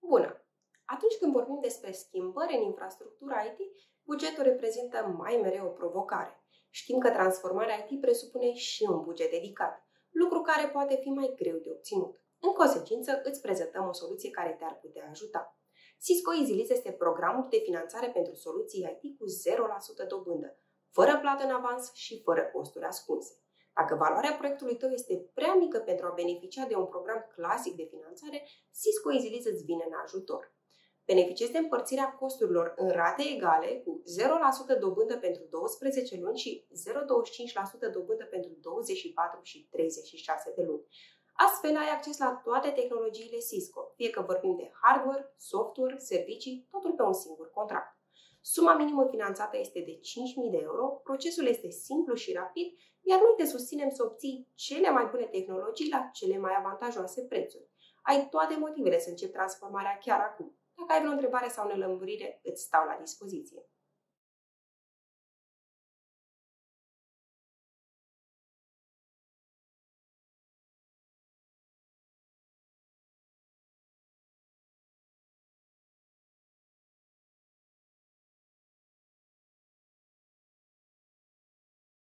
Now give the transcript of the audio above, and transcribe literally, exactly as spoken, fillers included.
Bună! Atunci când vorbim despre schimbări în infrastructura I T, bugetul reprezintă mai mereu o provocare. Știm că transformarea I T presupune și un buget dedicat, lucru care poate fi mai greu de obținut. În consecință, îți prezentăm o soluție care te-ar putea ajuta. Cisco EasyLease este programul de finanțare pentru soluții I T cu zero la sută dobândă, fără plată în avans și fără costuri ascunse. Dacă valoarea proiectului tău este prea mică pentru a beneficia de un program clasic de finanțare, Cisco EasyLease îți vine în ajutor. Beneficiezi de împărțirea costurilor în rate egale cu zero la sută dobândă pentru douăsprezece luni și zero virgulă douăzeci și cinci la sută dobândă pentru douăzeci și patru și treizeci și șase de luni. Astfel ai acces la toate tehnologiile Cisco, fie că vorbim de hardware, software, servicii, totul pe un singur contract. Suma minimă finanțată este de cinci mii de euro, procesul este simplu și rapid, iar noi te susținem să obții cele mai bune tehnologii la cele mai avantajoase prețuri. Ai toate motivele să începi transformarea chiar acum. Dacă ai vreo întrebare sau nelămurire, îți stau la dispoziție.